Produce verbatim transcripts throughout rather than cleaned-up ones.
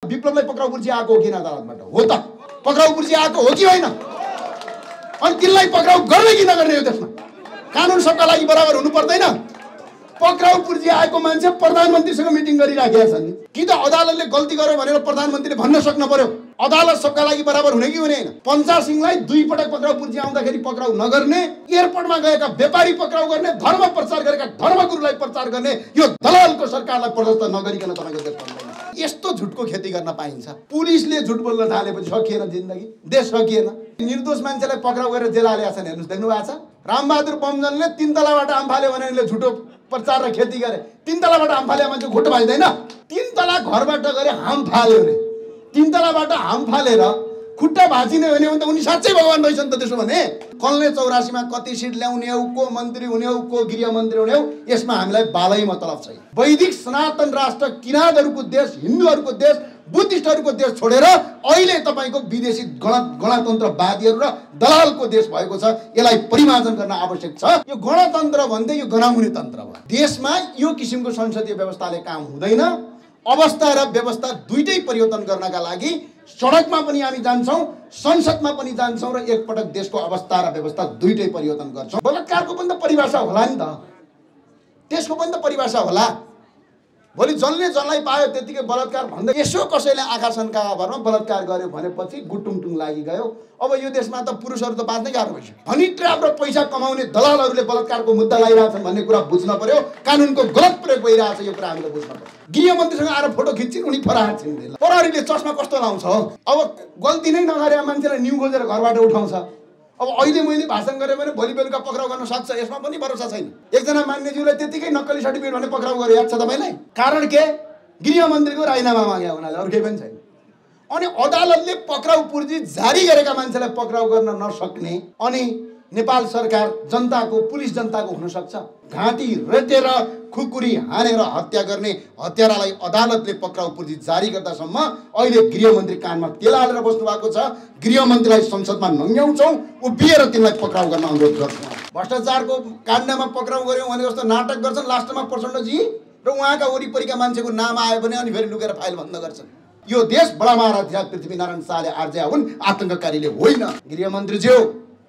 विप्लवलाई पक्राउ पुर्जी आएको हो किन अदालतबाट? हो त, पक्राउ पुर्जी आएको हो कि होइन? अनि तिनलाई पक्राउ गर्ने कि नगर्ने हो देशमा? कानुन सबका लागि बराबर हुनु पर्दैन? पक्राउ पुर्जी आएको मान्छे प्रधानमन्त्रीसँग मिटिङ गरिराखेका छन् नि। कि त अदालतले गल्ती गर्यो भनेर प्रधानमन्त्रीले भन्न सक्नु पर्यो अदालत सबका लागि बराबर हुने कि हुने? पञ्चा सिंहलाई दुई पटक पक्राउ पुर्जी आउँदाखेरि पक्राउ नगर्ने, एयरपोर्टमा गएका व्यापारी पक्राउ गर्ने, धर्म प्रचार गरेका धर्मगुरुलाई प्रचार गर्ने, यो दलालको सरकारलाई प्रदर्शन नगरिकन तपाईको देश बन्दैन। यस्तो झुटको खेती गर्न पाइन्छ? पुलिसले झुट बोल्न थालेपछि सकिएन जिन्दगी, देश सकिएन। निर्दोष मान्छेलाई पक्राउ गरेर जेल हालेका छन्, हेर्नुस्, देख्नु भएको छ? रामबहादुर बमजनले तीन तलाबाट आम फाल्यो भने झुटो प्रचार र खेती गरे। तीन तलाबाट आम फाले मान्छे खोटो भाइदैन? तीन तला घरबाट गरे हाम फाल्यो रे, तीन तलाबाट हाम फालेर खुट्टा भाँचिने भने त उनी साँच्चै भगवान रहेछन् त। त्यसो भने कल्ने चौरासीमा कति सिट ल्याउने हो, को मन्त्री हुने हो, को गृह मन्त्री हुने हो, यसमा हामीलाई बालै मतलब छैन। वैदिक सनातन राष्ट्र, किराँतहरूको देश, हिन्दूहरूको देश, बुद्धिस्टहरूको देश छोडेर अहिले तपाईको विदेशी गण गणतन्त्रवादीहरू र दलालको देश भएको छ। यसलाई परिमार्जन गर्न आवश्यक छ। यो गणतन्त्र भन्दै यो गनाउने तन्त्र भयो। देशमा यो किसिमको संसदीय व्यवस्थाले काम हुँदैन। अवस्था र व्यवस्था दुईटै परिवर्तन गर्नका लागि सडकमा पनि हामी जान्छौँ, संसदमा पनि जान्छौँ र एकपटक देशको अवस्था र व्यवस्था दुईटै परिवर्तन गर्छौँ। बलात्कारको पनि त परिभाषा होला नि त, त्यसको पनि त परिभाषा होला। भोलि जसले जसलाई पायो त्यतिकै बलात्कार भन्दै यसो कसैले आँखा सन्काएको भरमा बलात्कार गर्यो भनेपछि गुटुङटुङ लागि गयो। अब यो देशमा त पुरुषहरू त बाँच्नै गाह्रो भइसक्यो। हनी ट्र्याप र पैसा कमाउने दलालहरूले बलात्कारको मुद्दा लगाइरहेछन् भन्ने कुरा बुझ्न पर्यो। कानुनको गलत प्रयोग भइरहेछ, यो कुरा हामीले बुझ्न पर्यो। गृहमन्त्रीसँग आएर फोटो खिच्छिन्, उनी फरार छिन्। प्रहरीले चस्मा कस्तो लाउँछ? अब गल्ती नै नगरे मान्छेलाई न्यु खोजेर घरबाट उठाउँछ। अब अहिले मैले भाषण गरेँ भने भोलि बेलुका पक्राउ गर्न सक्छ, यसमा पनि भरोसा छैन। एकजना मान्यज्यूलाई त्यतिकै नक्कली सर्टिफिकेट भने पक्राउ गरे, याद छ तपाईँलाई? कारण के? गृहमन्त्रीको राजीनामा माग्यो उनीहरूले, अरू केही पनि छैन। अनि अदालतले पक्राउ पुर्जी जारी गरेका मान्छेलाई पक्राउ गर्न नसक्ने अनि नेपाल सरकार जनताको, पुलिस जनताको हुन सक्छ? घाँटी रेटेर खुकुरी हानेर हत्या गर्ने हत्यारालाई अदालतले पक्राउ पुर्जी जारी गर्दासम्म अहिले गृहमन्त्री कानमा तेल हालेर बस्नु भएको छ। गृहमन्त्रीलाई संसदमा नङ्ग्याउँछौँ, उभिएर तिनलाई पक्राउ गर्न अनुरोध गर्छौँ। भ्रष्टाचारको काण्डमा पक्राउ गर्यौँ भने जस्तो नाटक गर्छन् लास्टमा प्रचण्डजी र उहाँका वरिपरिका मान्छेको नाम आयो भने अनि फेरि लुकेर फाइल बन्द गर्छन्। यो देश बडा महाराज पृथ्वीनारायण शाहले आर्जिया हुन्, आतङ्ककारीले होइन। गृहमन्त्रीज्यू,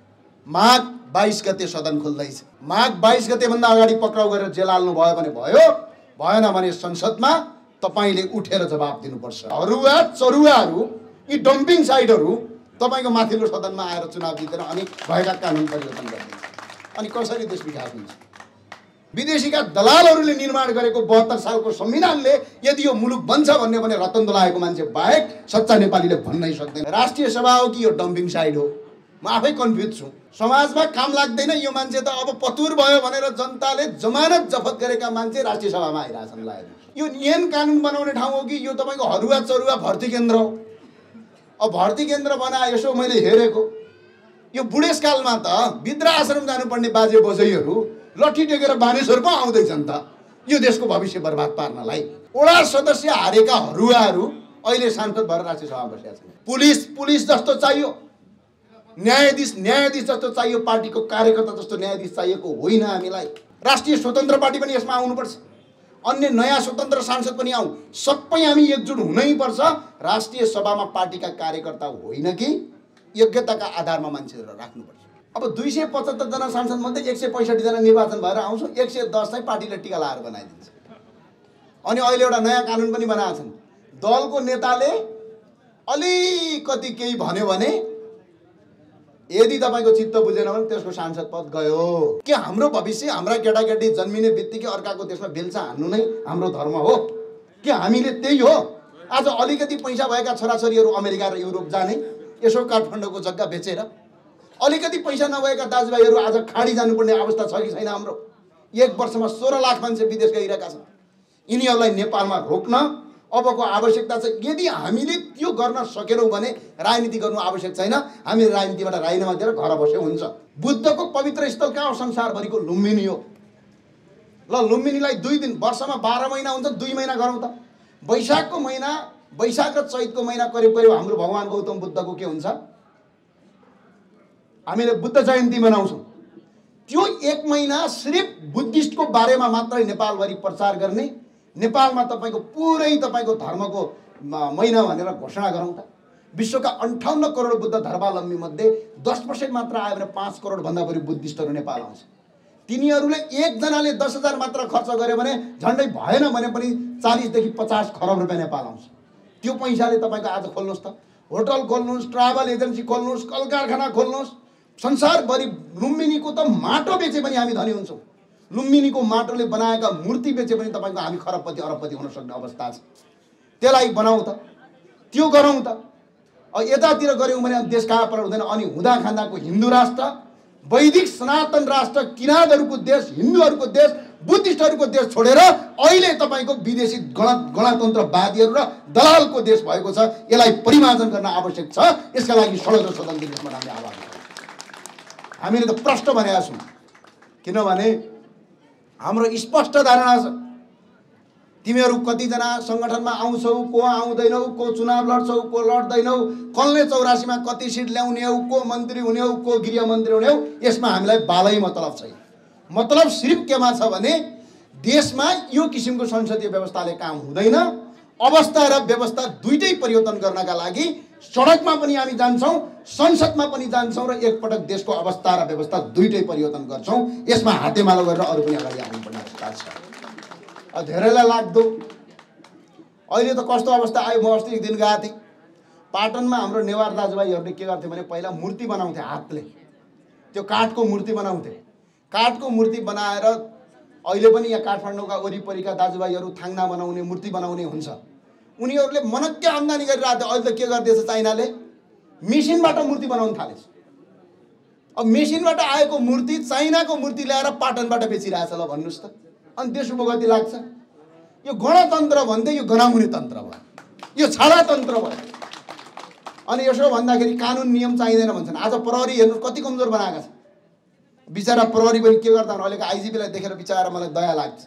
माघ बाइस गते सदन खुल्दैछ। माघ बाइस गते भन्दा अगाडि पक्राउ गरेर जेल हाल्नु भयो भने भयो, भएन भने संसदमा तपाईले उठेर जवाब दिनुपर्छ। हरुवा चरुवाहरू, यी डम्पिङ साइटहरू तपाईको माथिल्लो सदनमा आएर चुनाव जितेर अनि भएका कानुन परिवर्तन गरिदिन्छ। अनि कसरी देश विकास हुन्छ? विदेशीका दलालहरूले निर्माण गरेको बहत्तर सालको संविधानले यदि यो मुलुक बन्छ भन्ने भने रतन दोलाएको मान्छे बाहेक सच्चा नेपालीले भन्नै सक्दैन। राष्ट्रिय सभा हो कि यो डम्पिङ साइट हो? म आफै कन्फ्युज छु। समाजमा काम लाग्दैन यो मान्छे त अब पतुर भयो भनेर जनताले जमानत जफत गरेका मान्छे राष्ट्रिय सभामा आइरहेछन्। लाग्यो यो नियम कानुन बनाउने ठाउँ हो कि यो तपाईको हरुवा चरुवा भर्ती केन्द्र हो? अब भर्ती केन्द्र बनाए यसो मैले हेरेको, यो बुढेसकालमा त वृद्ध आश्रम जानुपर्ने बाजे बोजैहरू लट्ठी टेकेर बानेश्वर पो आउँदैछन् त यो देशको भविष्य बर्बाद पार्नलाई। वडा सदस्य हारेका हरुवाहरू अहिले सांसद भएर राष्ट्रिय सभामा बसेका छन्। पुलिस पुलिस जस्तो चाहियो, न्यायाधीश न्यायाधीश जस्तो चाहियो, पार्टीको कार्यकर्ता जस्तो न्यायाधीश चाहिएको होइन हामीलाई। राष्ट्रिय स्वतन्त्र पार्टी पनि यसमा आउनुपर्छ, अन्य नयाँ स्वतन्त्र सांसद पनि आउँ, सबै हामी एकजुट हुनै पर्छ। राष्ट्रिय सभामा पार्टीका कार्यकर्ता होइन कि योग्यताका आधारमा मान्छेहरू राख्नुपर्छ। अब दुई सय पचहत्तर जना सांसद मध्ये एक सय पैँसठी जना निर्वाचन भएर आउँछ, एक सय दस चाहिँ पार्टीले टिका लाएर बनाइदिन्छ। अनि अहिले एउटा नयाँ कानुन पनि बनाएका छन्। दलको नेताले अलिकति केही भन्यो भने यदि तपाईको चित्त बुझेन भने त्यसको सांसद पद गयो। के हाम्रो भविष्य हाम्रा केटाकेटी जन्मिने बित्तिकै अर्काको देशमा बेल्चा हान्नु नै हाम्रो धर्म हो? के हामीले त्यही हो? आज अलिकति पैसा भएका छोराछोरीहरू अमेरिका र युरोप जाने, यसो काठमाडौँको जग्गा बेचेर, अलिकति पैसा नभएका दाजुभाइहरू आज खाडी जानुपर्ने अवस्था छ कि छैन? हाम्रो एक वर्षमा सोह्र लाख मान्छे विदेश गइरहेका छन्। यिनीहरूलाई नेपालमा रोक्न अबको आवश्यकता छ। यदि हामीले त्यो गर्न सकेनौँ भने राजनीति गर्नु आवश्यक छैन, हामी राजनीतिबाट राजीनामा दिएर घर बसे हुन्छ। बुद्धको पवित्र स्थल कहाँ हो? संसारभरिको लुम्बिनी हो। ल लुम्बिनीलाई दुई दिन, वर्षमा बाह्र महिना हुन्छ, दुई महिना गरौँ त। वैशाखको महिना, वैशाख र चैतको महिना करिब करिब हाम्रो भगवान गौतम बुद्धको के हुन्छ? हामीले बुद्ध जयन्ती मनाउँछौँ। त्यो एक महिना सिर्फ बुद्धिस्टको बारेमा मात्रै नेपालभरि प्रचार गर्ने, नेपालमा तपाईको पुरै तपाईको धर्मको महिना भनेर घोषणा गरौँ त। विश्वका अन्ठाउन्न करोड बुद्ध धर्मावलम्बी मध्ये दस पर्सेन्ट मात्र आयो भने पाँच करोड भन्दा बढी बुद्धिस्टहरू नेपाल आउँछ। तिनीहरूले एकजनाले दस हजार मात्र खर्च गर्यो भने झन्डै भएन भने पनि चालीसदेखि पचास खरब रुपियाँ नेपाल आउँछ। त्यो पैसाले तपाईँको आज खोल्नुहोस् त, होटल खोल्नुहोस्, ट्राभल एजेन्सी खोल्नुहोस्, कल कारखाना खोल्नुहोस्। संसारभरि लुम्बिनीको त माटो बेचे पनि हामी धनी हुन्छौँ। लुम्बिनीको माटोले बनाएका मूर्ति बेचे पनि तपाईँको हामी खरबपति अरबपति हुन सक्ने अवस्था छ। त्यसलाई बनाऊ त, त्यो गरौँ त। यतातिर गऱ्यौँ भने देश कहाँ पर हुँदैन। अनि हुँदा खाँदाको हिन्दू राष्ट्र, वैदिक सनातन राष्ट्र, किराँतहरूको देश, हिन्दूहरूको देश, बुद्धिस्टहरूको देश छोडेर अहिले तपाईँको विदेशी गण गणतन्त्रवादीहरू र दलालको देश भएको छ। यसलाई परिमार्जन गर्न आवश्यक छ। यसका लागि षड्यन्त्र सदन दिवसमा हामीले आवाज उठाउँछौँ। हामीले त प्रश्न भनेका छौँ, किनभने हाम्रो स्पष्ट धारणा छ तिमीहरू कतिजना सङ्गठनमा आउँछौ, को आउँदैनौ, को चुनाव लड्छौ, को लड्दैनौ, कसले चौरासीमा कति सिट ल्याउने हो, को मन्त्री हुने हो, को गृहमन्त्री हुने हो, यसमा हामीलाई बालै मतलब छैन। मतलब सिर्फ केमा छ भने देशमा यो किसिमको संसदीय व्यवस्थाले काम हुँदैन। अवस्था र व्यवस्था दुईटै परिवर्तन गर्नका लागि सडकमा पनि हामी जान्छौँ, संसदमा पनि जान्छौँ र एकपटक देशको अवस्था र व्यवस्था दुईटै परिवर्तन गर्छौँ। यसमा हातेमालो गरेर अरू पनि अगाडि आउनुपर्ने अवस्था छ। धेरैलाई लाग्दो अहिले त कस्तो अवस्था आयो। म अस्ति एक दिन गएको थिएँ पाटनमा। हाम्रो नेवार दाजुभाइहरूले के गर्थे भने पहिला मूर्ति बनाउँथे हातले, त्यो काठको मूर्ति बनाउँथे। काठको मूर्ति बनाएर अहिले पनि यहाँ काठमाडौँका वरिपरिका दाजुभाइहरू थाङ्ना बनाउने, मूर्ति बनाउने हुन्छ। उनीहरूले मनक्क आम्दानी गरिरहेको थियो। अहिले त के गर्दैछ चाइनाले, मेसिनबाट मूर्ति बनाउन थालेछ। अब मेसिनबाट आएको मूर्ति, चाइनाको मूर्ति ल्याएर पाटनबाट बेचिरहेछ। ल भन्नुहोस् त, अनि देशको गति लाग्छ? यो गणतन्त्र भन्दै यो गनाउने तन्त्र भयो, यो छाडा तन्त्र भयो। अनि यसो भन्दाखेरि कानुन नियम चाहिँदैन भन्छन्। आज प्रहरी हेर्नु कति कमजोर बनाएका छन्। बिचरा प्रहरी पनि के गर्दा अहिलेको आइजिपीलाई देखेर बिचरा मलाई दया लाग्छ।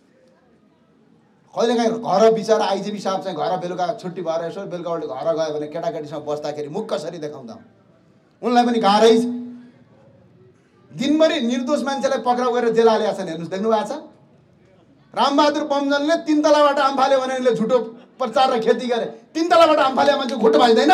कहिलेकाहीँ घर बिचरा आइजिपी साहब चाहिँ घर बेलुका छुट्टी भएर यसो बेलुका उल्टे घर गयो भने केटाकेटीसँग बस्दाखेरि मुख कसरी देखाउँदा उनलाई पनि गाह्रै छ। दिनभरि निर्दोष मान्छेलाई पक्राउ गरेर जेल हालेका छन्। हेर्नुहोस्, देख्नु भएको छ? रामबहादुर बमजनले तीन तलाबाट आम फाल्यो भने उनले झुटो प्रचार र खेती गरे। तीन तलाबाट आम फाले मान्छे घुटो भाँच्दैन,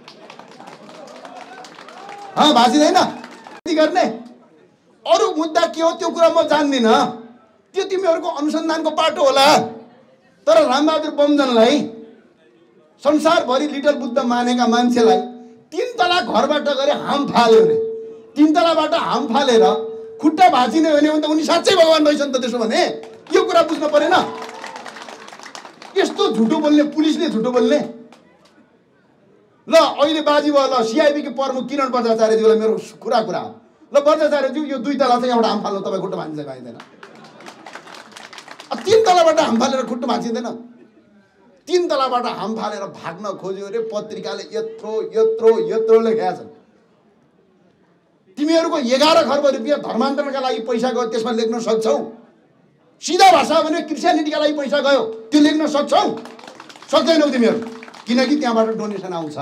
हाँ भाँचिँदैन। खेती गर्ने अरू मुद्दा के हो त्यो कुरा म जान्दिनँ, त्यो तिमीहरूको अनुसन्धानको पाटो होला। तर रामबहादुर बमजनलाई, संसारभरि लिटल बुद्ध मानेका मान्छेलाई तीन तला घरबाट गरे हाम फाल्यो रे। तीन तलाबाट हाम फालेर खुट्टा भाँचिने हो भने उनी साँच्चै भगवान रहेछन् त। त्यसो भने यो कुरा बुझ्नु परेन? यस्तो झुटो बोल्ने पुलिसले झुटो बोल्ने। ल अहिले बाजी भयो। ल सिआइबी के प्रमुख किरण बज्राचार्यज्यूलाई मेरो कुरा कुरा हो। ल बज्राचार्यज्यू, यो दुई तला चाहिँ एउटा हाम फाल्नु तपाईँ खुट्टा भाँच्दै पाइँदैन। तीन तलाबाट हाम फालेर खुट्टा भाँचिँदैन। तीन तलाबाट हाम फालेर भाग्न खोज्यो अरे पत्रिकाले यत्रो यत्रो यत्रो लेखेका छन्। तिमीहरूको एघार खर्ब रुपियाँ धर्मान्तरणका लागि पैसा गयो, त्यसमा लेख्न सक्छौ? सिधा भाषा भने क्रिस्चियनिटीका लागि पैसा गयो, त्यो लेख्न सक्छौ? सक्दैनौ तिमीहरू, किनकि त्यहाँबाट डोनेसन आउँछ।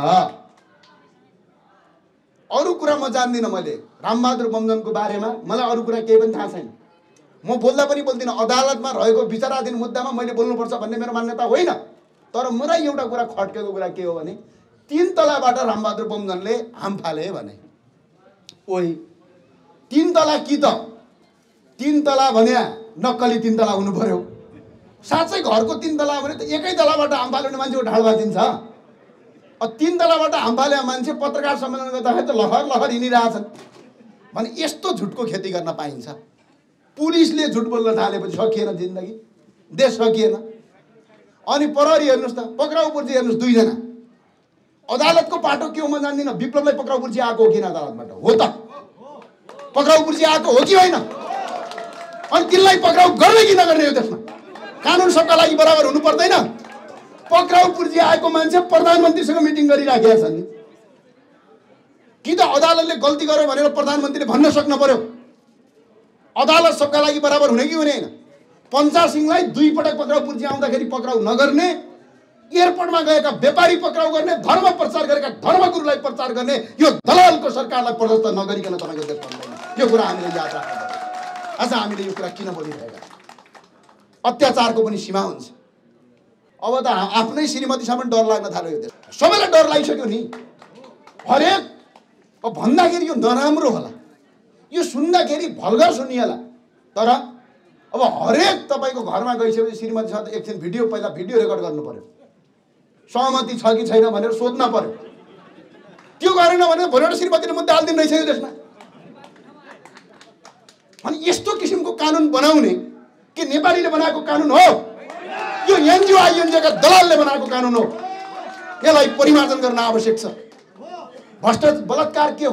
अरू कुरा म जान्दिनँ। मैले रामबहादुर बमजनको बारेमा मलाई अरू कुरा केही पनि थाहा छैन। म बोल्दा पनि बोल्दिनँ। अदालतमा रहेको विचाराधीन मुद्दामा मैले बोल्नुपर्छ भन्ने मेरो मान्यता होइन। तर मलाई एउटा कुरा खट्केको कुरा के हो भने तीन तलाबाट रामबहादुर बमजनले हाम फाले भने ओही तीन तला कि त तीन तला भने नक्कली तीन तला हुनु पर्यो। साँच्चै घरको तीन तला भने त एकै तलाबाट हाम फाल्ने मान्छेको ढाड भाँचिन्छ। अब तीन तलाबाट हाम फाले मान्छे पत्रकार सम्मेलन गर्दाखेरि त लहर लहर हिँडिरहेछन् भने यस्तो झुटको खेती गर्न पाइन्छ? पुलिसले झुट बोल्न थालेपछि सकिएन जिन्दगी, देश सकिएन। अनि प्रहरी हेर्नुहोस् त, पक्राउ पुर्जी हेर्नुहोस्, दुईजना। अदालतको पाटो के हो म जान्दिनँ। विप्लवलाई पक्राउ पुर्जी आएको हो किन अदालतबाट? हो त, पक्राउ पुर्जी आएको हो कि होइन? अनि तिनलाई पक्राउ गर्ने कि नगर्ने हो? त्यसमा कानुन सबका लागि बराबर हुनु पर्दैन? पक्राउ पुर्जी आएको मान्छे प्रधानमन्त्रीसँग मिटिङ गरिराखेका छन् नि। कि त अदालतले गल्ती गर्यो भनेर प्रधानमन्त्रीले भन्न सक्नु पर्यो। अदालत सबका लागि बराबर हुने कि हुने होइन? पञ्चा सिंहलाई दुई पटक पक्राउ पुर्जी आउँदाखेरि पक्राउ नगर्ने, एयरपोर्टमा गएका व्यापारी पक्राउ गर्ने, धर्म प्रचार गरेका धर्मगुरुलाई प्रचार गर्ने, यो दलालको सरकारलाई प्रदस्त नगरिकन तपाईँको देश बन्दैन। यो कुरा हामीले याद राख्नुपर्छ। आज हामीले यो कुरा किन बोलिरहेका? अत्याचारको पनि सीमा हुन्छ। अब त आफ्नै श्रीमतीसम्म डर लाग्न थाल्यो यो देश। सबैलाई डर लागिसक्यो नि। हरेक अब भन्दाखेरि यो नराम्रो होला, यो सुन्दाखेरि भल्गर सुनिएला, तर अब हरेक तपाईँको घरमा गइसकेपछि श्रीमतीसँग एकछिन भिडियो पहिला भिडियो रेकर्ड गर्नु पर्यो, सहमति छ कि छैन भनेर सोध्न पर्यो। त्यो गरेन भने भोलिबाट श्रीमतीले मुद्दा हालिदिनु रहेछ यो देशमा। अनि यस्तो किसिमको कानुन बनाउने के नेपालीले बनाएको कानुन हो? यो एनजिओ आइएनजिओका दलालले बनाएको कानुन हो। यसलाई परिमार्जन गर्न आवश्यक छ। भ्रष्ट बलात्कार के हो?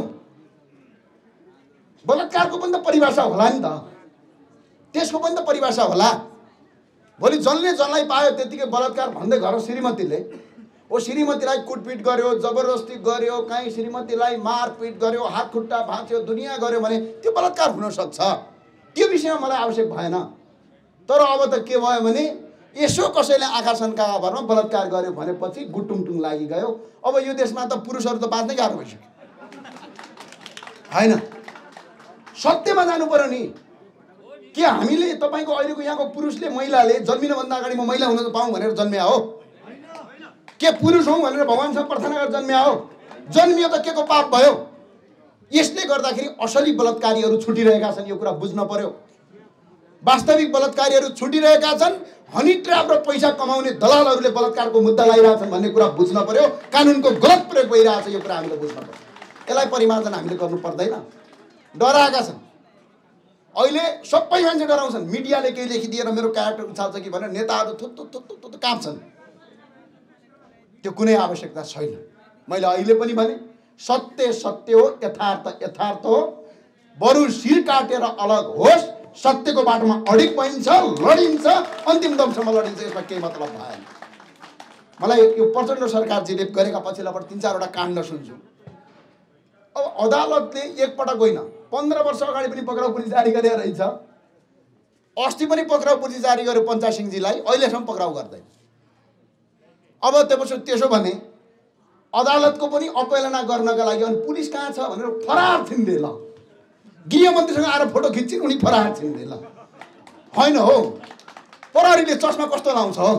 बलात्कारको पनि त परिभाषा होला नि त, त्यसको पनि त परिभाषा होला। भोलि जसले जसलाई पायो त्यतिकै बलात्कार भन्दै घर श्रीमतीले ओ श्रीमतीलाई कुटपिट गर्यो, जबरजस्ती गर्यो, कहीँ श्रीमतीलाई मारपिट गर्यो, हात खुट्टा भाँच्यो, दुनियाँ गर्यो भने त्यो बलात्कार हुन सक्छ। त्यो विषयमा मलाई आवश्यक भएन। तर अब त के भयो भने यसो कसैले आँखा सन्काका भरमा बलात्कार गर्यो भनेपछि गुटुङटुङ लागि गयो। अब यो देशमा त पुरुषहरू त बाँच्नै गाह्रो भइसक्यो होइन? सत्यमा जानु पर्यो नि। के हामीले तपाईँको अहिलेको यहाँको पुरुषले महिलाले जन्मिनुभन्दा अगाडि म महिला हुन पाऊँ भनेर जन्मिया हो? के पुरुष हौँ भनेर भगवान्सँग प्रार्थना गरेर जन्मिया हो? जन्मियो त के को पाप भयो? यसले गर्दाखेरि असली बलात्कारीहरू छुटिरहेका छन्, यो कुरा बुझ्न पर्यो। वास्तविक बलात्कारीहरू छुटिरहेका छन्, हनी ट्र्याप र पैसा कमाउने दलालहरूले बलात्कारको मुद्दा लगाइरहेछन् भन्ने कुरा बुझ्न पर्यो। कानुनको गलत प्रयोग भइरहेछ, यो कुरा हामीले बुझ्न पर्यो। यसलाई परिमार्जन हामीले गर्नु पर्दैन। डराएका छन् अहिले सबै मान्छे डराउँछन्। मिडियाले केही लेखिदिएर मेरो क्यारेक्टर उछाल्छ कि भनेर नेताहरू थुत्तु थुत्तु थुत्तु काँप्छन्। त्यो कुनै आवश्यकता छैन। मैले अहिले पनि भने सत्य सत्य हो, यथार्थ यथार्थ हो। बरु शिर काटेर अलग होस्, सत्यको बाटोमा अडिग भइन्छ, लडिन्छ, अन्तिम दमसम्म लडिन्छ। यसमा केही मतलब भएन। मलाई यो प्रचण्ड सरकारजीले गरेका पछिल्लोबाट तिन चारवटा काण्ड सुन्छु। अब अदालतले एकपटक होइन, पन्ध्र वर्ष अगाडि पनि पक्राउ पुर्जी जारी गरेर रहेछ। अस्ति पनि पक्राउ पुर्जी जारी गर्यो पञ्चा सिंहजीलाई, अहिलेसम्म पक्राउ गर्दैन। अब त्यसपछि त्यसो भने अदालतको पनि अवहेलना गर्नका लागि अनि पुलिस कहाँ छ भनेर फरार छिन्दे ल, गृहमन्त्रीसँग आएर फोटो खिच्छिन्, उनी फरार छिन्दे ल। होइन हो, प्रहरीले चस्मा कस्तो लाउँछ हो?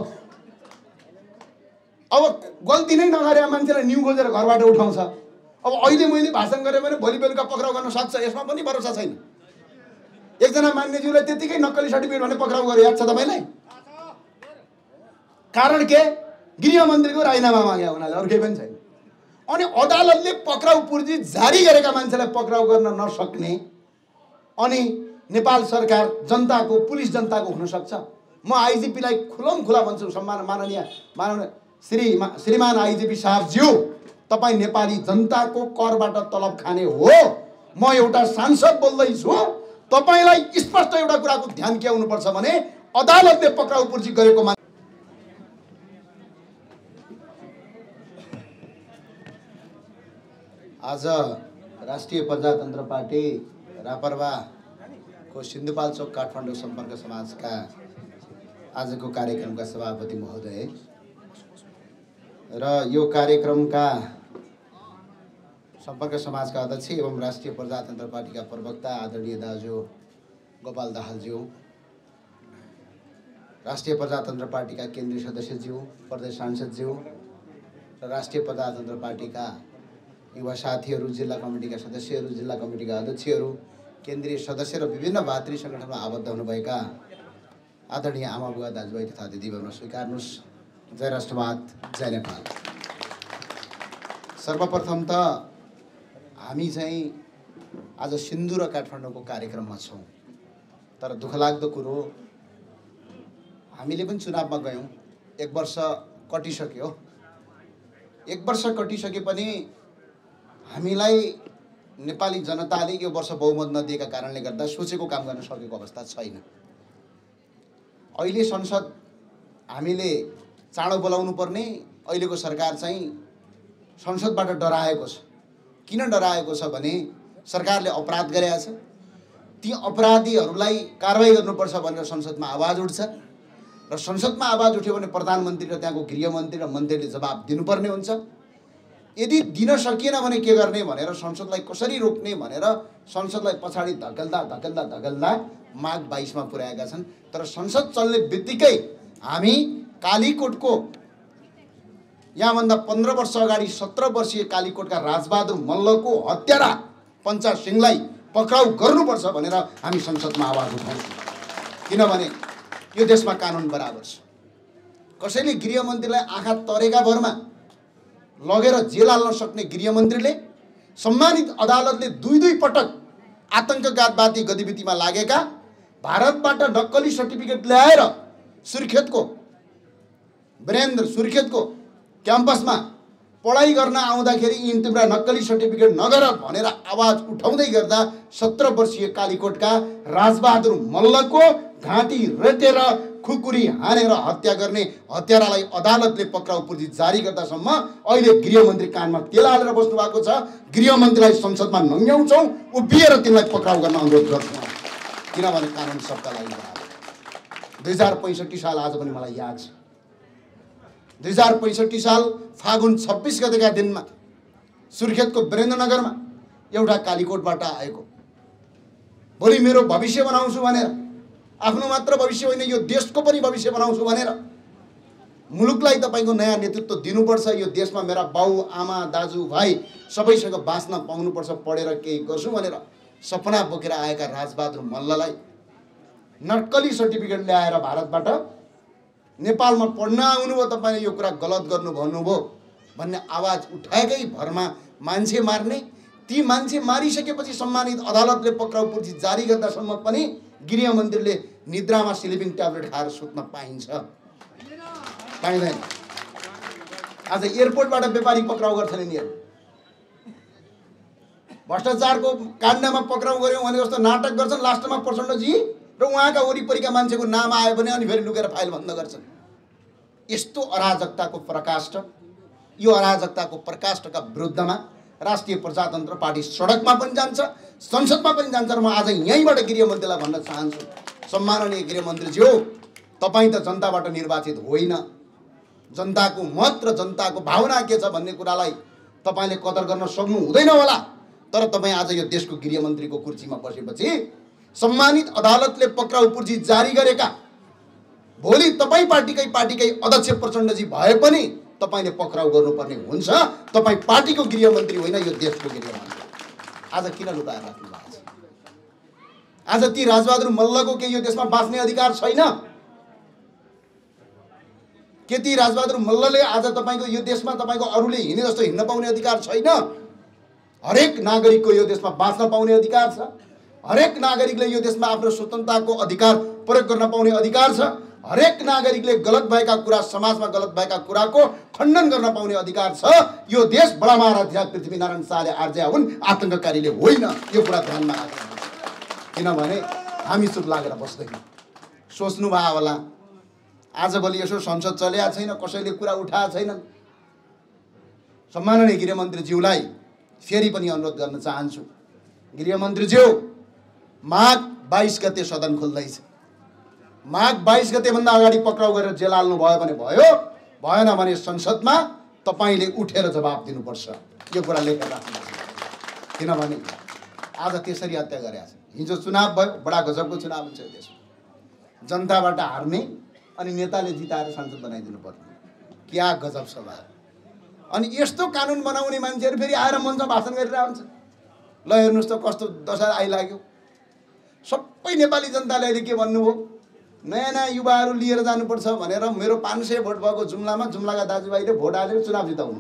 अब गल्ती नै नगरे मान्छेलाई न्यु खोजेर घरबाट उठाउँछ। अब अहिले मैले भाषण गरेँ भने भोलि बेलुका पक्राउ गर्न सक्छ, यसमा पनि भरोसा छैन। एकजना मान्यज्यूलाई त्यतिकै नक्कली सर्टिफिकेट भने पक्राउ गरे, याद छ तपाईँलाई? कारण के? गृहमन्त्रीको राजीनामा माग्यो उनीहरूले, अरू केही पनि छैन। अनि अदालतले पक्राउ पुर्जी जारी गरेका मान्छेलाई पक्राउ गर्न नसक्ने अनि नेपाल सरकार जनताको, पुलिस जनताको हुन सक्छ? म आइजिपीलाई खुलम खुला भन्छु, सम्मान माननीय माननीय श्री श्रीमान आइजिपी साहबज्यू, तपाईँ नेपाली जनताको करबाट तलब खाने हो। म एउटा सांसद बोल्दैछु, तपाईँलाई स्पष्ट एउटा कुराको ध्यान के आउनुपर्छ भने अदालतले पक्राउ पुर्जी गरेको मा आज राष्ट्रिय प्रजातन्त्र पार्टी रापरवाको सिन्धुपाल्चोक काठमाडौँ सम्पर्क समाजका आजको कार्यक्रमका सभापति महोदय र यो कार्यक्रमका सम्पर्क समाजका अध्यक्ष एवं राष्ट्रिय प्रजातन्त्र पार्टीका प्रवक्ता आदरणीय दाजु गोपाल दाहालज्यू, राष्ट्रिय प्रजातन्त्र पार्टीका केन्द्रीय सदस्यज्यू, प्रदेश सांसदज्यू र राष्ट्रिय प्रजातन्त्र पार्टीका युवा साथीहरू, जिल्ला कमिटीका सदस्यहरू, जिल्ला कमिटीका अध्यक्षहरू, केन्द्रीय सदस्य र विभिन्न भातृ सङ्गठनमा आबद्ध हुनुभएका आदरणीय आमा बुवा दाजुभाइ तथा दिदीबहिनी स्वीकार्नुहोस्। जय राष्ट्रवाद, जय नेपाल। सर्वप्रथम त हामी चाहिँ आज सिन्धु र काठमाडौँको कार्यक्रममा छौँ, तर दुःखलाग्दो कुरो हामीले पनि चुनावमा गयौँ, एक वर्ष कटिसक्यो। एक वर्ष कटिसके पनि हामीलाई नेपाली जनताले यो वर्ष बहुमत नदिएका कारणले गर्दा सोचेको काम गर्न सकेको अवस्था छैन। अहिले संसद हामीले चाँडो बोलाउनु पर्ने, अहिलेको सरकार चाहिँ संसदबाट डराएको छ। किन डराएको छ भने सरकारले अपराध गरेको छ, ती अपराधीहरूलाई कारबाही गर्नुपर्छ भनेर संसदमा आवाज उठ्छ र संसदमा आवाज उठ्यो भने प्रधानमन्त्री र त्यहाँको गृहमन्त्री र मन्त्रीले जवाब दिनुपर्ने हुन्छ। यदि दिन सकिएन भने के गर्ने भनेर संसदलाई कसरी रोक्ने भनेर संसदलाई पछाडि धकेल्दा धकेल्दा धकेल्दा माघ बाइसमा पुर्याएका छन्। तर संसद चल्ने बित्तिकै हामी कालीकोटको यहाँभन्दा पन्ध्र वर्ष अगाडि सत्र वर्षीय कालीकोटका राजबहादुर मल्लको हत्यारा पञ्चा सिंहलाई पक्राउ गर्नुपर्छ भनेर हामी संसदमा आवाज उठाउँछौँ। किनभने यो देशमा कानुन बराबर छ। कसैले गृहमन्त्रीलाई आँखा तरेका भरमा लगेर जेल हाल्न सक्ने गृहमन्त्रीले सम्मानित अदालतले दुई दुई पटक आतंकवादवादी गतिविधिमा लागेका भारतबाट नक्कली सर्टिफिकेट ल्याएर सुर्खेतको वीरेन्द्र सुर्खेतको क्याम्पसमा पढाइ गर्न आउँदाखेरि यिन तिम्रा नक्कली सर्टिफिकेट नगर भनेर आवाज उठाउँदै गर्दा सत्र वर्षीय कालीकोटका राजबहादुर मल्लको घाँटी रेटेर खुकुरी हानेर हत्या गर्ने हत्यारालाई अदालतले पक्राउ पूर्जी जारी गर्दासम्म अहिले गृहमन्त्री कानमा तेल हालेर बस्नु भएको छ। गृहमन्त्रीलाई संसदमा नङ्ग्याउँछौँ, उभिएर तिनलाई पक्राउ गर्न अनुरोध गर्छौँ। किनभने कानुन सबका लागि बराबर। दुई हजार पैँसठी साल आज पनि मलाई याद छ। दुई हजार पैँसठी साल फागुन छब्बिस गतेका दिनमा सुर्खेतको वीरेन्द्रनगरमा एउटा कालीकोटबाट आएको भोलि मेरो भविष्य बनाउँछु भनेर, आफ्नो मात्र भविष्य होइन यो देशको पनि भविष्य बनाउँछु भनेर, मुलुकलाई तपाईँको नयाँ नेतृत्व दिनुपर्छ, यो देशमा मेरा बाउ आमा दाजु भाइ सबैसँग बाँच्न पाउनुपर्छ, पढेर केही गर्छु भनेर सपना बोकेर आएका राजबहादुर मल्ललाई नक्कली सर्टिफिकेट ल्याएर भारतबाट नेपालमा पढ्न आउनुभयो, तपाईँले यो कुरा गलत गर्नु भन्नुभयो भन्ने आवाज उठाएकै भरमा मान्छे मार्ने, ती मान्छे मारिसकेपछि सम्मानित अदालतले पक्राउ पूर्जी जारी गर्दासम्म पनि गृहमन्त्रीले निद्रामा स्लिपिङ ट्याब्लेट खाएर सुत्न पाइन्छ? पाइँदैन। आज एयरपोर्टबाट व्यापारी पक्राउ गर्छन् यिनीहरू। भ्रष्टाचारको काण्डमा पक्राउ गर्यौँ भने जस्तो नाटक गर्छन्, लास्टमा प्रचण्डजी र उहाँका वरिपरिका मान्छेको नाम आयो भने अनि फेरि लुकेर फाइल बन्द गर्छन्। यस्तो अराजकताको प्रकाष्ठ, यो अराजकताको प्रकाष्ठका विरुद्धमा राष्ट्रिय प्रजातन्त्र पार्टी सडकमा पनि जान्छ, संसदमा पनि जान्छ। र म आज यहीँबाट गृहमन्त्रीलाई भन्न चाहन्छु, सम्माननीय गृहमन्त्रीज्यू, तपाईँ त जनताबाट निर्वाचित होइन। जनताको मत र जनताको भावना के छ भन्ने कुरालाई तपाईँले कदर गर्न सक्नु हुँदैन होला, तर तपाईँ आज यो देशको गृहमन्त्रीको कुर्सीमा बसेपछि सम्मानित अदालतले पक्राउ पूर्जी जारी गरेका भोलि तपाईँ पार्टीकै पार्टीकै अध्यक्ष प्रचण्डजी भए पनि तपाईँले पक्राउ गर्नुपर्ने हुन्छ। तपाईँ पार्टीको गृहमन्त्री होइन, यो देशको गृहमन्त्री। आज किन लुकाएर राख्नु भएको छ? आज ती राजबहादुर मल्लको के यो देशमा बाँच्ने अधिकार छैन? के ती राजबहादुर मल्लले आज तपाईँको यो देशमा तपाईँको अरूले हिँडे जस्तो हिँड्न पाउने अधिकार छैन? हरेक नागरिकको यो देशमा बाँच्न पाउने अधिकार छ। हरेक नागरिकले यो देशमा आफ्नो स्वतन्त्रताको अधिकार प्रयोग गर्न पाउने अधिकार छ। हरेक नागरिकले गलत भएका कुरा, समाजमा गलत भएका कुराको खण्डन गर्न पाउने अधिकार छ। यो देश बडा महाराज पृथ्वीनारायण शाहले आर्जया हुन्, आतंककारीले होइन। यो कुरा ध्यानमा राख्नु। किनभने हामी चुप लागेर बस्दैनौँ। सोच्नुभयो होला आजभोलि यसो संसद चलेको छैन, कसैले कुरा उठाएको छैनन्। सम्माननीय गृहमन्त्रीज्यूलाई फेरि पनि अनुरोध गर्न चाहन्छु, गृहमन्त्रीज्यू, माघ बाइस गते सदन खुल्दैछ। माघ बाइस गतेभन्दा अगाडि पक्राउ गरेर जेल हाल्नु भयो भने भयो, भएन भने संसदमा तपाईँले उठेर जवाब दिनुपर्छ। यो कुरा लेखेर राख्नुपर्छ। किनभने आज त्यसरी हत्या गरेका छन्। हिजो चुनाव भयो, बडा गजबको चुनाव हुन्छ यो देशमा। जनताबाट हार्ने अनि नेताले जिताएर सांसद बनाइदिनु पर्ने, क्या गजब सभा। अनि यस्तो कानुन बनाउने मान्छेहरू फेरि आएर मञ्चमा भाषण गरिरहेको हुन्छ। ल हेर्नुहोस् त कस्तो दशा आइलाग्यो। सबै नेपाली जनताले अहिले के भन्नुभयो, नयाँ नयाँ युवाहरू लिएर जानुपर्छ भनेर मेरो पाँच सय भोट भएको जुम्लामा जुम्लाका दाजुभाइले भोट हालेर चुनाव जिताउनु।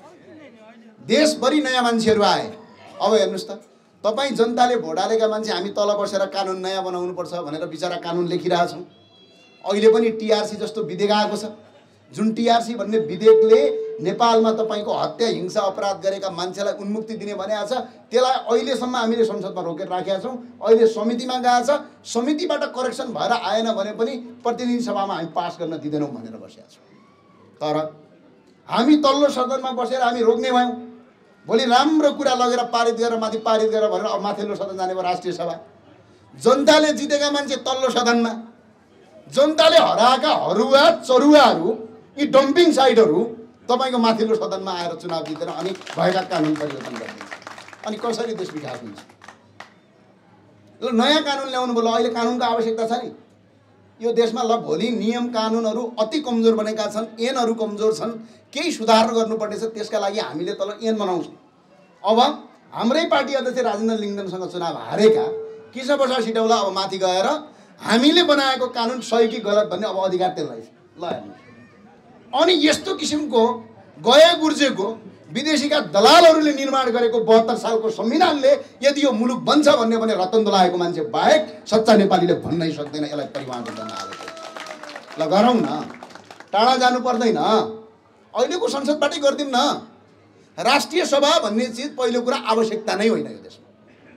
देशभरि नयाँ मान्छेहरू आए। अब हेर्नुहोस् त, तपाईँ जनताले भोट हालेका मान्छे हामी तल बसेर कानुन नयाँ बनाउनुपर्छ भनेर बिचरा कानुन लेखिरहेछौँ। अहिले पनि टिआरसी जस्तो विधेयक आएको छ, जुन टिआरसी भन्ने विधेयकले नेपालमा तपाईँको हत्या हिंसा अपराध गरेका मान्छेलाई उन्मुक्ति दिने भनेको छ। त्यसलाई अहिलेसम्म हामीले संसदमा रोकेर राखेका छौँ। अहिले समितिमा गएको छ, समितिबाट करेक्सन भएर आएन भने पनि प्रतिनिधि सभामा हामी पास गर्न दिँदैनौँ भनेर बसेका छौँ। तर हामी तल्लो सदनमा बसेर हामी रोक्ने भयौँ। भोलि राम्रो कुरा लगेर पारित गरेर माथि पारित गरेर भनेर अब माथिल्लो सदन जाने भयो राष्ट्रिय सभा। जनताले जितेका मान्छे तल्लो सदनमा, जनताले हराएका हरुवा चरुवाहरू, यी डम्पिङ साइटहरू तपाईँको माथिल्लो सदनमा आएर चुनाव जितेर अनि भएका कानुन परिवर्तन गर्ने। अनि कसरी देश विकास हुन्छ? ल नयाँ कानुन ल्याउनु भयो। अहिले कानुनको आवश्यकता छ नि। यो देशमा ल भोलि नियम कानुनहरू अति कमजोर बनेका छन्, ऐनहरू कमजोर छन्, केही सुधार गर्नुपर्ने छ, त्यसका लागि हामीले तल ऐन बनाउँछौँ। अब हाम्रै पार्टी अध्यक्ष राजेन्द्र लिङ्गदेनसँग चुनाव हारेका कृष्ण प्रसाद सिटौला अब माथि गएर हामीले बनाएको कानुन सही कि गलत भन्ने अब अधिकार त्यसलाई ल हेर्नु। अनि यस्तो किसिमको गए गुर्जेको विदेशीका दलालहरूले निर्माण गरेको बहत्तर सालको संविधानले यदि यो मुलुक बन्छ भन्ने भने रतन दोलाएको मान्छे बाहेक सच्चा नेपालीले भन्नै सक्दैन यसलाई परिमार्जन गर्न आवश्यक। ल गरौँ न, टाढा जानु पर्दैन, अहिलेको संसदबाटै गरिदिउँ न। राष्ट्रिय सभा भन्ने चिज पहिलो कुरा आवश्यकता नै होइन यो देशमा।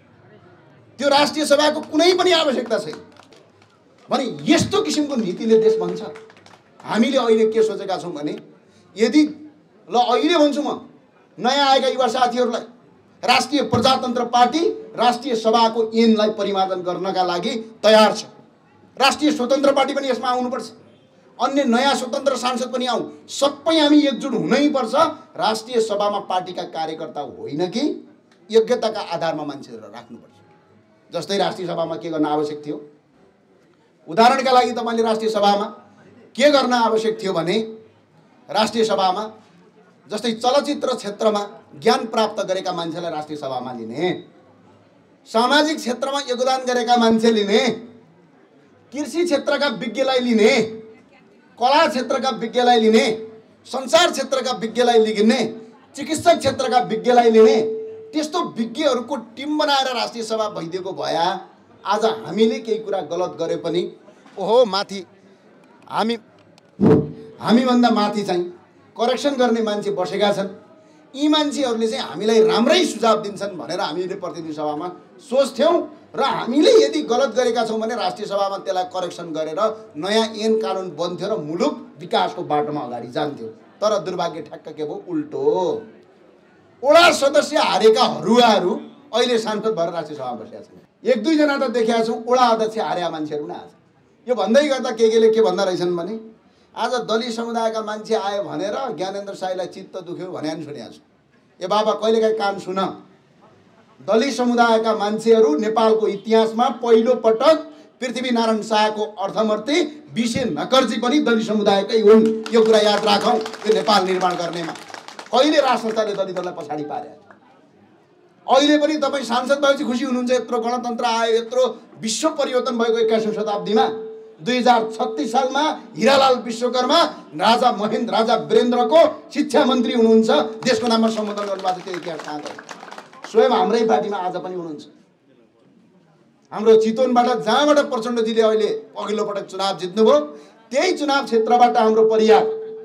त्यो राष्ट्रिय सभाको कुनै पनि आवश्यकता छैन भने यस्तो किसिमको नीतिले देश बन्छ। हामीले अहिले के सोचेका छौँ भने यदि ल अहिले भन्छु म नयाँ आएका युवा साथीहरूलाई राष्ट्रिय प्रजातन्त्र पार्टी राष्ट्रिय सभाको ऐनलाई परिमार्जन गर्नका लागि तयार छ। राष्ट्रिय स्वतन्त्र पार्टी पनि यसमा आउनुपर्छ, अन्य नयाँ स्वतन्त्र सांसद पनि आउँ, सबै हामी एकजुट हुनैपर्छ। राष्ट्रिय सभामा पार्टीका कार्यकर्ता होइन कि योग्यताका आधारमा मान्छेहरू राख्नुपर्छ। जस्तै राष्ट्रिय सभामा के गर्न आवश्यक थियो, उदाहरणका लागि तपाईँले राष्ट्रिय सभामा के गर्न आवश्यक थियो भने राष्ट्रिय सभामा जस्तै चलचित्र क्षेत्रमा ज्ञान प्राप्त गरेका मान्छेलाई राष्ट्रिय सभामा लिने, सामाजिक क्षेत्रमा योगदान गरेका मान्छे लिने, कृषि क्षेत्रका विज्ञलाई लिने, कला क्षेत्रका विज्ञलाई लिने, संचार क्षेत्रका विज्ञलाई लिने, चिकित्सक क्षेत्रका विज्ञलाई लिने, त्यस्तो विज्ञहरूको टिम बनाएर राष्ट्रिय सभा भइदिएको भए आज हामीले केही कुरा गलत गरे पनि ओहो माथि हामी हामीभन्दा माथि चाहिँ करेक्सन गर्ने मान्छे बसेका छन्, यी मान्छेहरूले चाहिँ हामीलाई राम्रै सुझाव दिन्छन् भनेर हामीले प्रतिनिधि सभामा सोच्थ्यौँ र हामीले यदि गलत गरेका छौँ भने राष्ट्रिय सभामा त्यसलाई करेक्सन गरेर नयाँ ऐन कानुन बन्थ्यो र मुलुक विकासको बाटोमा अगाडि जान्थ्यो। तर दुर्भाग्य ठ्याक्क के भयो, उल्टो वडा सदस्य हारेका हरुवाहरू अहिले सांसद भएर राष्ट्रिय सभामा बसेका छन्। एक दुईजना त देखेका छौँ वडा अध्यक्ष हारेका मान्छेहरू पनि आज यो भन्दै गर्दा के केले के भन्दा रहेछन् भने आज दलित समुदायका मान्छे आयो भनेर ज्ञानेन्द्र साईलाई चित्त दुख्यो भने पनि सुनेको छु। ए बाबा कहिलेकाहीँ कान सुन, दलित समुदायका मान्छेहरू नेपालको इतिहासमा पहिलो पटक पृथ्वीनारायण शाहको अर्थमन्त्री विशे नकर्जी पनि दलित समुदायकै हुन्। यो कुरा याद राखौँ। यो नेपाल निर्माण गर्नेमा कहिले राज संस्थाले दलितहरूलाई पछाडि पारे। अहिले पनि तपाईँ सांसद भएपछि खुसी हुनुहुन्छ, यत्रो गणतन्त्र आयो, यत्रो विश्व परिवर्तन भएको एक्काइसौँ शताब्दीमा। दुई हजार छत्तीस सालमा हिरालाल विश्वकर्मा राजा महेन्द्र राजा वीरेन्द्रको शिक्षा मन्त्री हुनुहुन्छ, देशको नाममा सम्बोधन गर्नुभएको त्यो इतिहास कहाँ गयो। स्वयं हाम्रै पार्टीमा आज पनि हुनुहुन्छ। हाम्रो चितवनबाट जहाँबाट प्रचण्डजीले अहिले अघिल्लो पटक चुनाव जित्नुभयो त्यही चुनाव क्षेत्रबाट हाम्रो परियार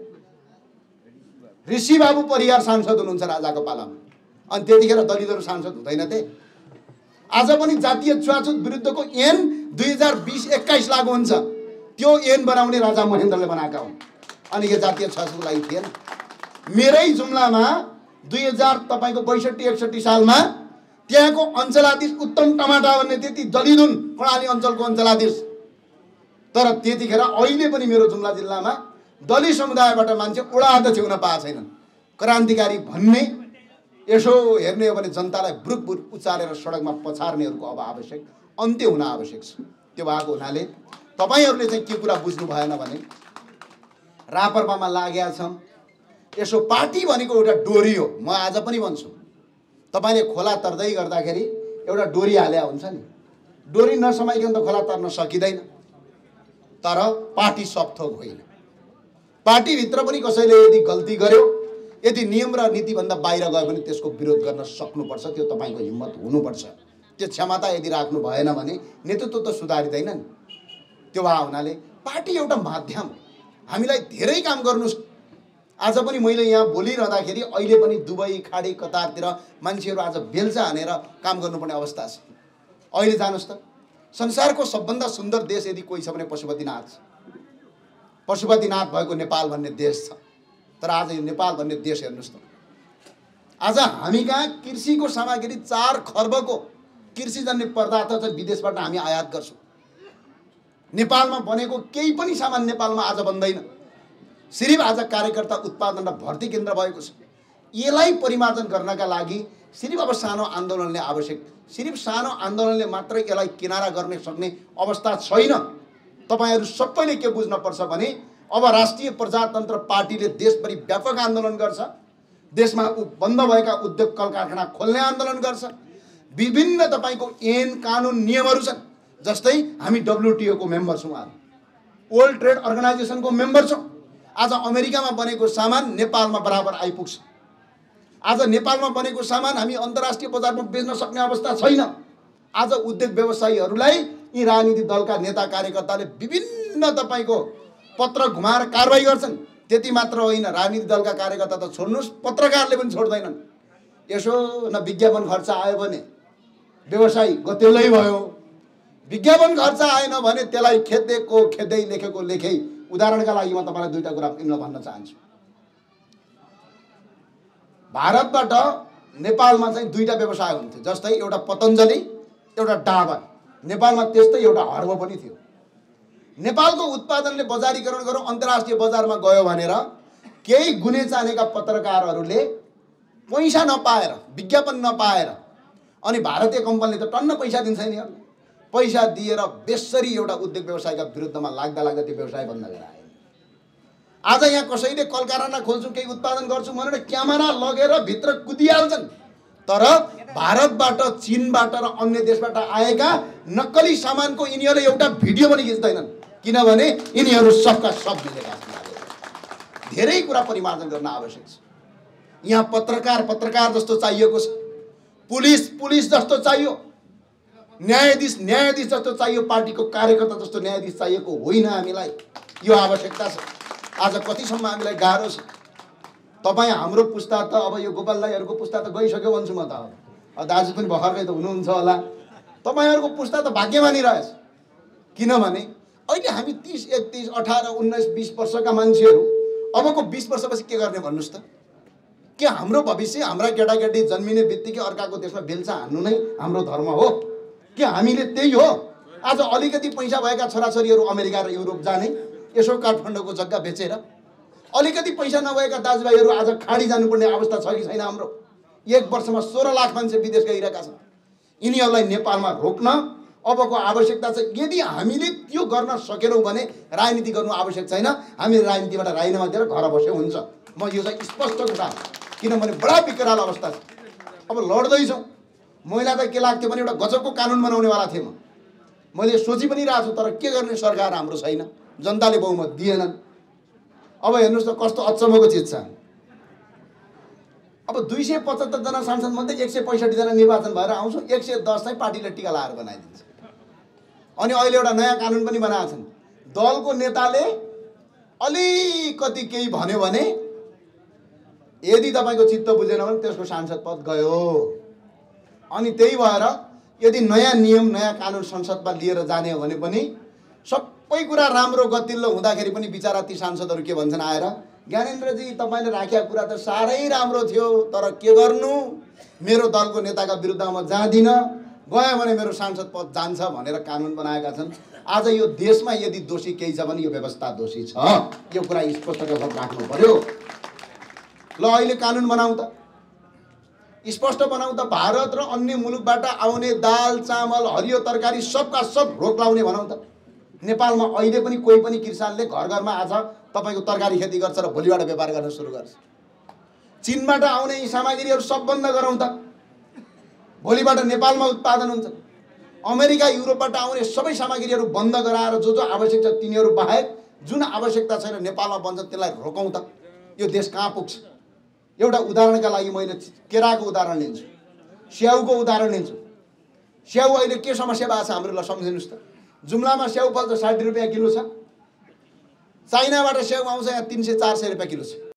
ऋषिबाबु परियार सांसद हुनुहुन्छ राजाको पालामा। अनि त्यतिखेर दलितहरू सांसद हुँदैनथे। आज पनि जातीय छुवाछुत विरुद्धको ऐन दुई हजार बिस एक्काइस लागू हुन्छ, त्यो ऐन बनाउने राजा महेन्द्रले बनाएका हुन्। अनि के जातीय छुवाछुतको लागि थिएन। मेरै जुम्लामा दुई हजार तपाईँको बैसठी एकसठी सालमा त्यहाँको अञ्चलाधीश उत्तम टमाटा भन्ने त्यति दलित हुन्, कर्णाली अञ्चलको अञ्चलाधीश। तर त्यतिखेर अहिले पनि मेरो जुम्ला जिल्लामा दलित समुदायबाट मान्छे वडा अध्यक्ष हुन पाएको छैनन्। क्रान्तिकारी भन्ने यसो हेर्ने हो भने जनतालाई बुरुक बुरुक उचालेर सडकमा पछार्नेहरूको अब आवश्यक अन्त्य हुन आवश्यक छ। त्यो भएको हुनाले तपाईँहरूले चाहिँ के कुरा बुझ्नु भएन भने रापरपामा लागेका छौँ। यसो पार्टी भनेको एउटा डोरी हो। म आज पनि भन्छु, तपाईँले खोला तर्दै गर्दाखेरि एउटा डोरी हाल्या हुन्छ नि, डोरी नसमाइकन त खोला तर्न सकिँदैन। तर पार्टी सबथोक होइन। पार्टीभित्र पनि कसैले यदि गल्ती गर्यो, यदि नियम र नीतिभन्दा बाहिर गयो भने त्यसको विरोध गर्न सक्नुपर्छ। त्यो तपाईँको हिम्मत हुनुपर्छ। त्यो क्षमता यदि राख्नु भएन भने नेतृत्व त सुधारिँदैन नि। त्यो भए हुनाले पार्टी एउटा माध्यम, हामीलाई धेरै काम गर्नु। आज पनि मैले यहाँ बोलिरहँदाखेरि अहिले पनि दुबई खाडी कतारतिर मान्छेहरू आज बेल्चा हानेर काम गर्नुपर्ने अवस्था छ। अहिले जानुहोस् त, संसारको सबभन्दा सुन्दर देश यदि कोही छ भने पशुपतिनाथ छ। पशुपतिनाथ भएको नेपाल भन्ने देश छ। तर आज यो नेपाल भन्ने देश हेर्नुहोस् त, आज हामी कहाँ कृषिको सामग्री चार खर्बको कृषिजन्य पदार्थ चाहिँ विदेशबाट हामी आयात गर्छौँ। नेपालमा बनेको केही पनि सामान नेपालमा आज बन्दैन। सिर्फ आज कार्यकर्ता उत्पादन र भर्ती केन्द्र भएको छ। यसलाई परिमार्जन गर्नका लागि सिर्फ अब सानो आन्दोलनले आवश्यक, सिर्फ सानो आन्दोलनले मात्रै यसलाई किनारा गर्न सक्ने अवस्था छैन। तपाईहरु सबैले के बुझ्न पर्छ भने अब राष्ट्रिय प्रजातन्त्र पार्टीले देशभरि व्यापक आन्दोलन गर्छ, देशमा बन्द भएका उद्योग कल कारखाना खोल्ने आन्दोलन गर्छ। विभिन्न तपाईको ऐन कानुन नियमहरु छन्, जस्तै हामी डब्ल्युटीओ को मेम्बर छौं, आज वर्ल्ड ट्रेड अर्गनाइजेसन को मेम्बर छौं। आज अमेरिकामा बनेको सामान नेपालमा बराबर आइपुग्छ। आज नेपालमा बनेको सामान हामी अन्तर्राष्ट्रिय बजारमा बेच्न सक्ने अवस्था छैन। आज उद्योग व्यवसायीहरूलाई यी राजनीतिक दलका नेता कार्यकर्ताले विभिन्न तपाईको पत्र घुमाएर कारबाही गर्छन्। त्यति मात्र होइन, राजनीतिक दलका कार्यकर्ता त छोड्नुस्, पत्रकारले पनि छोड्दैनन्। यसो न विज्ञापन खर्च आयो भने व्यवसायी गतेलै भयो, विज्ञापन खर्च आएन भने त्यसलाई खेदेको खेदै लेखेको लेखै। उदाहरणका लागि म तपाईलाई दुईटा कुरा यिनलाई भन्न चाहन्छु। भारतबाट नेपालमा चाहिँ दुईटा व्यवसाय हुन्थ्यो, जस्तै एउटा पतञ्जलि, एउटा डाबर। नेपालमा त्यस्तै एउटा हर्ब पनि थियो। नेपालको उत्पादनले बजारीकरण गरौँ, अन्तर्राष्ट्रिय बजारमा गयो भनेर केही गुने चानेका पत्रकारहरूले पैसा नपाएर, विज्ञापन नपाएर, अनि भारतीय कम्पनीले त टन्न पैसा दिन्छ नि, पैसा दिएर बेसरी एउटा उद्योग व्यवसायका विरुद्धमा लाग्दा लाग्दा त्यो व्यवसाय बन्द गराए। आज यहाँ कसैले कल कारखाना खोल्छु, केही उत्पादन गर्छु भनेर क्यामेरा लगेर भित्र कुदिहाल्छन्। तर भारतबाट, चीनबाट र अन्य देशबाट आएका नक्कली सामानको यिनीहरूले एउटा भिडियो पनि खिच्दैनन्, किनभने यिनीहरू सबका सब मिलेका छन्। धेरै कुरा परिमार्जन गर्न आवश्यक छ। यहाँ पत्रकार पत्रकार जस्तो चाहिएको छ, पुलिस पुलिस जस्तो चाहियो, न्यायाधीश न्यायाधीश जस्तो चाहियो, पार्टीको कार्यकर्ता जस्तो न्यायाधीश चाहिएको होइन। हामीलाई यो आवश्यकता छ। आज कतिसम्म हामीलाई गाह्रो छ। तपाईँ हाम्रो पुस्ता त, अब यो गोपाल दाइहरूको पुस्ता त गइसक्यो भन्छु म त, अब दाजु पनि भर्खरै त हुनुहुन्छ होला। तपाईँहरूको पुस्ता त भाग्यमानी रहेछ, किनभने अहिले हामी तीस एकतीस अठारह उन्नाइस बीस वर्षका मान्छेहरू अबको बीस वर्षपछि के गर्ने भन्नुहोस् त? के हाम्रो भविष्य हाम्रा केटाकेटी जन्मिने बित्तिकै अर्काको देशमा बेल्चा हान्नु नै हाम्रो धर्म हो? के हामीले त्यही हो? आज अलिकति पैसा भएका छोराछोरीहरू अमेरिका र युरोप जाने, यसो काठमाडौँको जग्गा बेचेर, अलिकति पैसा नभएका दाजुभाइहरू आज खाडी जानुपर्ने अवस्था छ कि छैन? हाम्रो एक वर्षमा सोह्र लाख मान्छे विदेश गइरहेका छन्। यिनीहरूलाई नेपालमा रोक्न अबको आवश्यकता छ। यदि हामीले त्यो गर्न सकेनौँ भने राजनीति गर्नु आवश्यक छैन, हामी राजनीतिबाट राजीनामा दिएर घर बसे हुन्छ। म यो चाहिँ स्पष्ट कुरा, किनभने बडा विकराल अवस्था छ। अब लड्दैछौँ। महिला त के लाग्थ्यो भने एउटा गजबको कानुन बनाउनेवाला थिएँ म, मैले सोची पनि रहेको छु, तर के गर्ने, सरकार हाम्रो छैन, जनताले बहुमत दिएनन्। अब हेर्नुहोस् त कस्तो अचम्मको चिज छ। अब दुई सय पचहत्तरजना सांसद मध्ये एक सय पैँसठीजना निर्वाचन भएर आउँछौँ, एक सय दस चाहिँ पार्टीले टिका लाएर बनाइदिन्छ। अनि अहिले एउटा नयाँ कानुन पनि बनाएका छन्। दलको नेताले अलिकति केही भन्यो भने यदि तपाईँको चित्त बुझेन भने त्यसको सांसद पद गयो। अनि त्यही भएर यदि नयाँ नियम नयाँ कानुन संसदमा लिएर जाने हो भने पनि सबै कुरा राम्रो गतिलो हुँदाखेरि पनि बिचारा ती सांसदहरू के भन्छन् आएर, ज्ञानेन्द्रजी तपाईँले राखेका कुरा त साह्रै राम्रो थियो, तर के गर्नु, मेरो दलको नेताका विरुद्धमा म जाँदिनँ, गयो भने मेरो सांसद पद जान्छ भनेर कानुन बनाएका छन्। आज यो देशमा यदि दोषी केही छ भने यो व्यवस्था दोषी छ। यो कुरा स्पष्ट राख्नु पर्यो। ल अहिले कानुन बनाउँ त, स्पष्ट बनाउँ त। भारत र अन्य मुलुकबाट आउने दाल चामल हरियो तरकारी सबका सब रोक लाउने भनौँ त। नेपालमा अहिले पनि कोही पनि किसानले घर घरमा आज तपाईँको तरकारी खेती गर्छ र भोलिबाट व्यापार गर्न सुरु गर्छ। चीनबाट आउने यी सामग्रीहरू सब बन्द गरौँ त, भोलिबाट नेपालमा उत्पादन हुन्छ। अमेरिका युरोपबाट आउने सबै सामग्रीहरू बन्द गराएर जो जो आवश्यक छ तिनीहरू बाहेक जुन आवश्यकता छैन नेपालमा बन्छ त्यसलाई रोकौँ त। यो देश कहाँ पुग्छ? एउटा उदाहरणका लागि मैले केराको उदाहरण लिन्छु, स्याउको उदाहरण लिन्छु। स्याउ अहिले के समस्या भएको छ हाम्रो, ल सम्झिनुहोस् त। जुम्लामा स्याउ फल्छ साठी रुपियाँ किलो छ, चाइनाबाट स्याउ आउँछ यहाँ तीन सय चार सय रुपियाँ किलो छ।